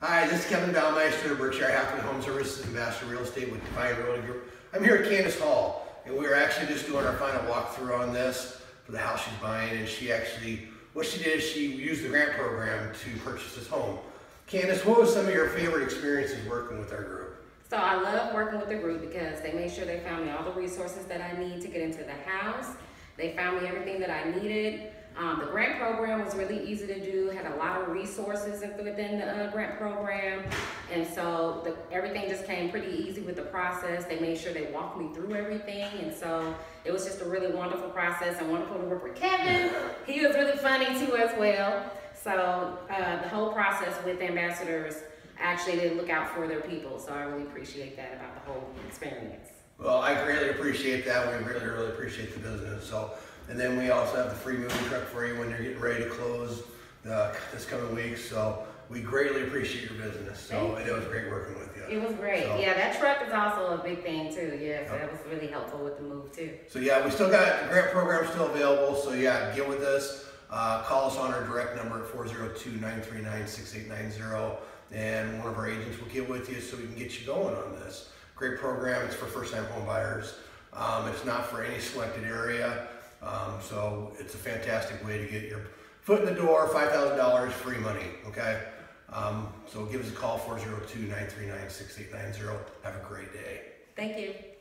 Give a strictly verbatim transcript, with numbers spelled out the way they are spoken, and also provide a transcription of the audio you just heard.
Hi, this is Kevin Baumeister, Berkshire Hathaway Home Services Ambassador Real Estate with Define Realty Group. I'm here at Candace Hall, and we're actually just doing our final walkthrough on this for the house she's buying. And she actually, what she did, she used the grant program to purchase this home. Candace, what was some of your favorite experiences working with our group? So I love working with the group because they made sure they found me all the resources that I need to get into the house. They found me everything that I needed. Um, the grant program was really easy to do, had a lot of resources within the uh, grant program. And so the, everything just came pretty easy with the process. They made sure they walked me through everything. And so it was just a really wonderful process and wonderful to work with Kevin. He was really funny too as well. So uh, the whole process with ambassadors, actually they look out for their people. So I really appreciate that about the whole experience. Well, I greatly appreciate that. We really, really appreciate the business. So, and then we also have the free moving truck for you when you're getting ready to close uh, this coming week. So we greatly appreciate your business. So and it was great working with you. It was great. So, yeah, that truck is also a big thing too. Yeah, so that was really helpful with the move too. So yeah, we still got the grant program still available. So yeah, get with us. Uh, call us on our direct number at four zero two, nine three nine, six eight nine zero, and one of our agents will get with you so we can get you going on this. Great program. It's for first-time home buyers. Um, it's not for any selected area. Um, so it's a fantastic way to get your foot in the door, five thousand dollars free money, okay? Um, so give us a call, four zero two, nine three nine, six eight nine zero. Have a great day. Thank you.